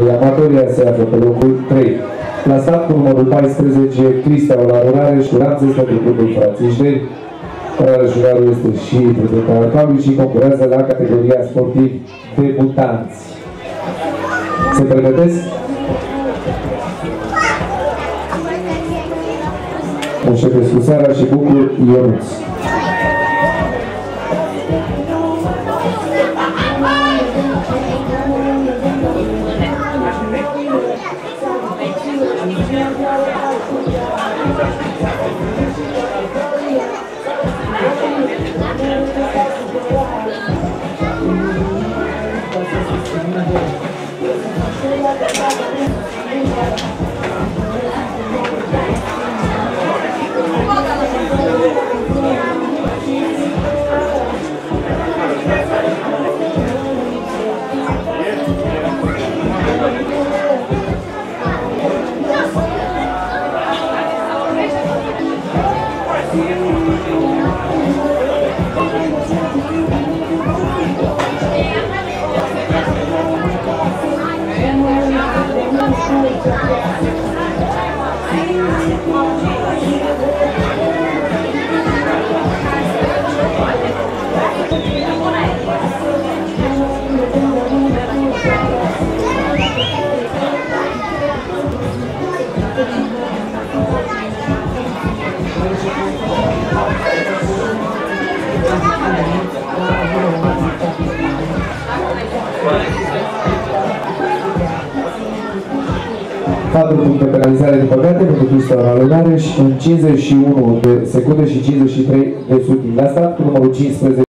Amatoria se află pe locul 3. La start cu numărul 14, Cristian Larorareș, cu ranță este pentru grupul Frațișderi. Rareșugarul este și prezentantul cabului și concurează la categoria sportiv debutanți. Se pregătesc? Începescu Sara și Bucur Ionuț. Puncte penalizare din păcate pentru Cristian Larorareș în 51 de secunde și 53 de sutimi. La start cu numărul 15.